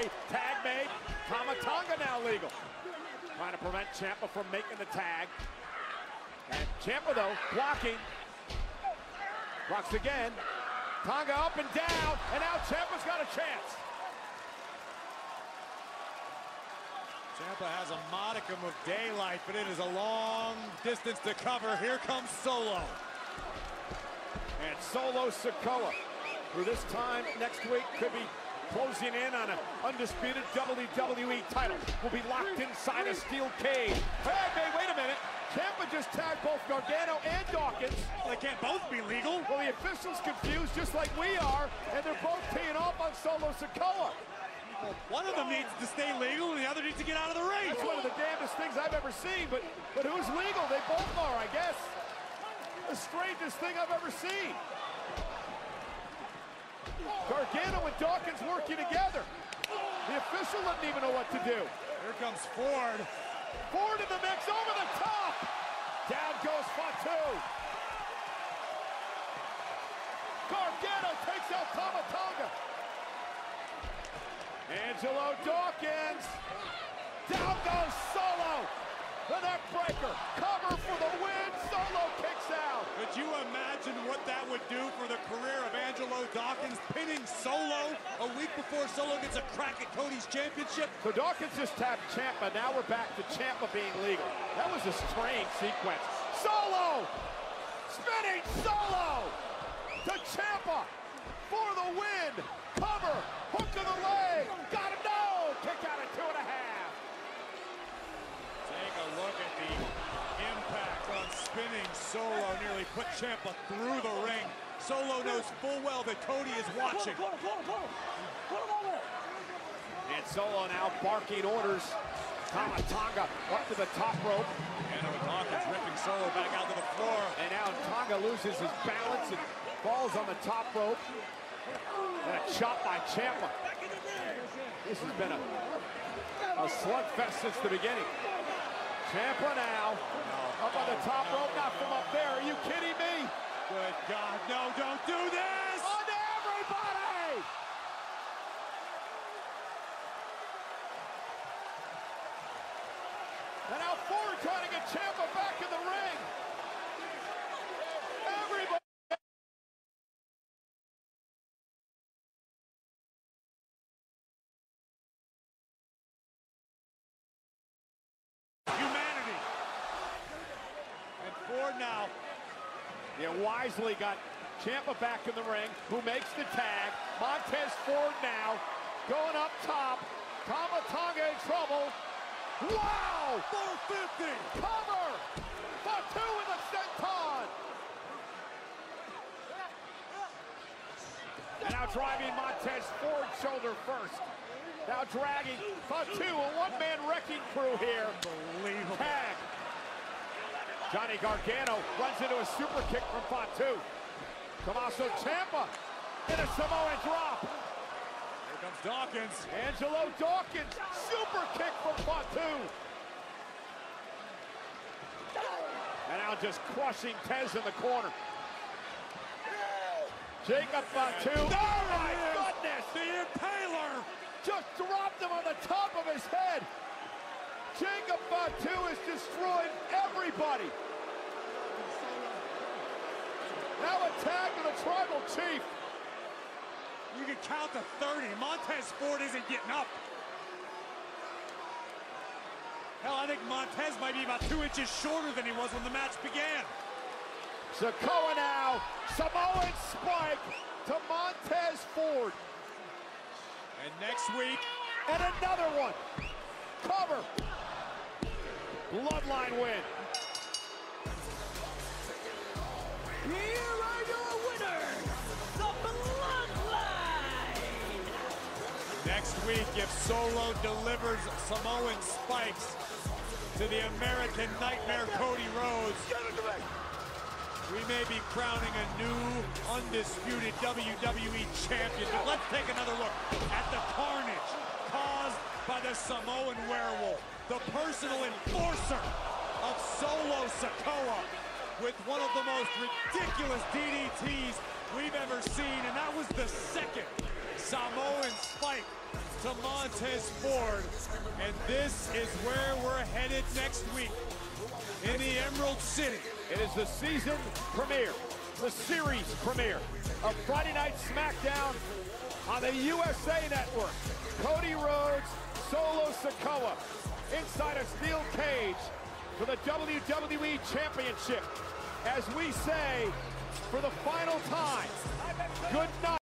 away. Tag made. Tama Tonga now legal. Trying to prevent Ciampa from making the tag. And Ciampa, though, blocking. Blocks again. Tonga up and down. And now Ciampa's got a chance. Ciampa has a modicum of daylight, but it is a long distance to cover. Here comes Solo. And Solo Sikoa, who this time next week could be closing in on an undisputed WWE title, will be locked inside a steel cage. Hey, wait a minute. Ciampa just tagged both Gargano and Dawkins. Well, they can't both be legal. Well, the officials confused just like we are, and they're both teeing off on Solo Sikoa. Well, one of them needs to stay legal, and the other needs to get out of the ring. It's one of the damnedest things I've ever seen, but who's legal? They both are, I guess. The strangest thing I've ever seen. Gargano and Dawkins working together. The official doesn't even know what to do. Here comes Ford. Ford in the mix, over the top. Down goes Fatu. Gargano takes out Tama Tonga. Angelo Dawkins. Down goes Solo. The neck breaker. Cover for the win. Solo kicks out. Could you imagine what that would do for the career of Angelo Dawkins, pinning Solo a week before Solo gets a crack at Cody's championship? So Dawkins just tapped Ciampa. Now we're back to Ciampa being legal. That was a strange sequence. Solo! Spinning Solo! To Ciampa for the win. Cover. Hook to the leg. Got him. No! Kick out at 2.5. Take a look at the impact on spinning Solo. Nearly put Ciampa through the ring. Solo knows full well that Cody is watching. And Solo now barking orders. Tama Tonga up to the top rope. And Dawkins ripping Solo back out to the floor. And now Tonga loses his balance and falls on the top rope. And a chop by Ciampa. This has been a slugfest since the beginning. Ciampa now up on the top rope, not from up there. Are you kidding me? Good God, no, don't do this! On to everybody! And now Ford trying to get Ciampa back in the ring. Everybody. Humanity. And Ford now. Yeah, wisely got Ciampa back in the ring, who makes the tag. Montez Ford now going up top. Tama Tonga in trouble. Wow! 450! Cover! Fatu in the senton! And now driving Montez Ford shoulder first. Now dragging Fatu, a one-man wrecking crew here. Unbelievable. Tag. Johnny Gargano runs into a super kick from Fatu. Tommaso Ciampa in a Samoan drop. Here comes Dawkins. Angelo Dawkins, super kick from Fatu. And now just crushing Tez in the corner. Jacob Fatu. Oh my goodness! The Impaler! Just dropped him on the top of his head. Jacob Fatu has destroyed everybody. Now a tag to the tribal chief. You can count to 30. Montez Ford isn't getting up. Hell, I think Montez might be about 2 inches shorter than he was when the match began. Sikoa now, Samoan spike to Montez Ford. And next week, and another one. Cover. Bloodline win. Here are your winners, the Bloodline! next week, if Solo delivers Samoan spikes to the American Nightmare Cody Rhodes, we may be crowning a new, undisputed WWE champion. But let's take another look at the carnage caused by the Samoan werewolf, the personal enforcer of Solo Sikoa, with one of the most ridiculous DDTs we've ever seen, and that was the second Samoan spike to Montez Ford. And this is where we're headed next week, in the Emerald City. It is the season premiere, the series premiere of Friday Night SmackDown on the USA Network. Cody Rhodes, Solo Sikoa, inside a steel cage for the WWE Championship. As we say, for the final time, good night.